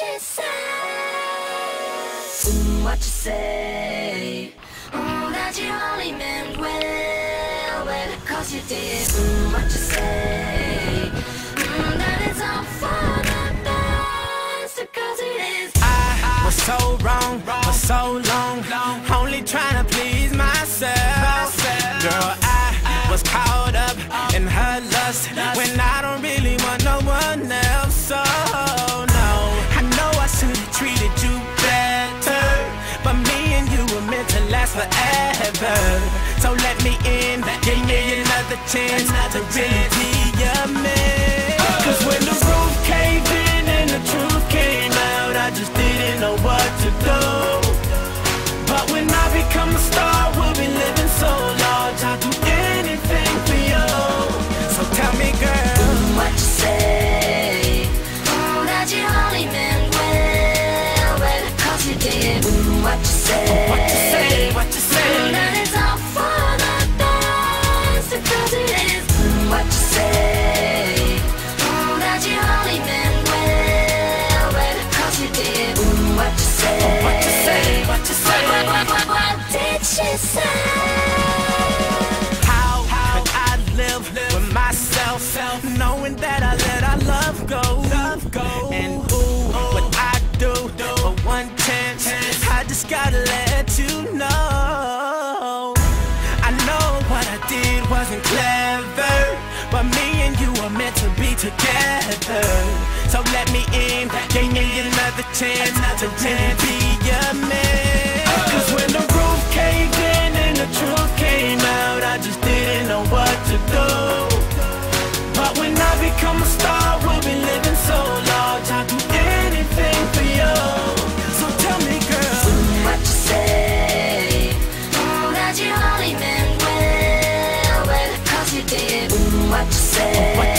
she say? What you say? That you only meant well, 'cause you did. What you say? That it's all for the best, 'cause it is. I was so wrong for so long, only trying to please myself. Girl, I was caught up in her lust when I don't really want no one else. So no, I know I should have treated you better, but me and you were meant to last forever. So let me in, give me another chance to really be your man. 'Cause when the roof caved in and the truth came out, I just didn't know what to do. But when I become a star, we'll be living so large, I'll do anything for you. So tell me, girl, what you say? That you only meant well, 'cause you did. What you say? What you say? What you say? That it's all for the best, 'cause it is. What you say? That you only meant well, 'cause you did. What you say? What you say? What you say? What did she say? How could I live with myself, knowing that I let our love go? And ooh, what I do for one chance, I just gotta let you know. I know what I did wasn't clever, but me and you are meant to be together. So let me in, give me another chance to really be your man. 'Cause when the roof caved in and the truth came out, I just didn't know what to do. But when I become a star, we'll be living so large, I'll do anything for you. So tell me, girl, what you say? That you only meant well, 'cause you did. What you say?